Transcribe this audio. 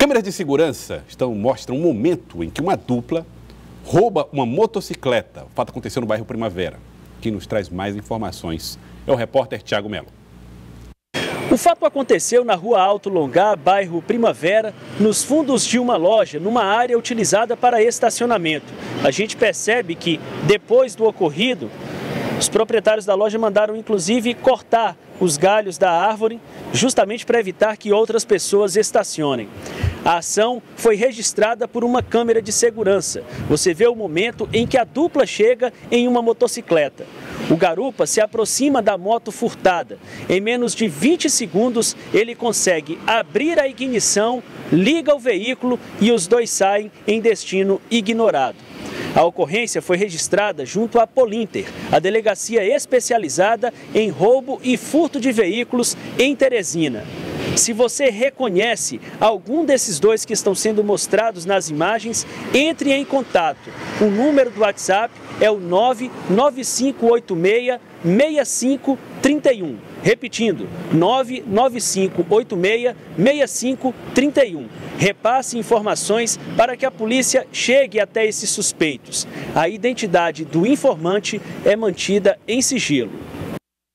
Câmeras de segurança mostram um momento em que uma dupla rouba uma motocicleta. O fato aconteceu no bairro Primavera. Quem nos traz mais informações é o repórter Thiago Melo. O fato aconteceu na rua Alto Longar, bairro Primavera, nos fundos de uma loja, numa área utilizada para estacionamento. A gente percebe que, depois do ocorrido, os proprietários da loja mandaram inclusive cortar os galhos da árvore, justamente para evitar que outras pessoas estacionem. A ação foi registrada por uma câmera de segurança. Você vê o momento em que a dupla chega em uma motocicleta. O garupa se aproxima da moto furtada. Em menos de 20 segundos, ele consegue abrir a ignição, liga o veículo e os dois saem em destino ignorado. A ocorrência foi registrada junto à Polinter, a delegacia especializada em roubo e furto de veículos em Teresina. Se você reconhece algum desses dois que estão sendo mostrados nas imagens, entre em contato. O número do WhatsApp é o 99586-6531. Repetindo, 99586-6531. Repasse informações para que a polícia chegue até esses suspeitos. A identidade do informante é mantida em sigilo.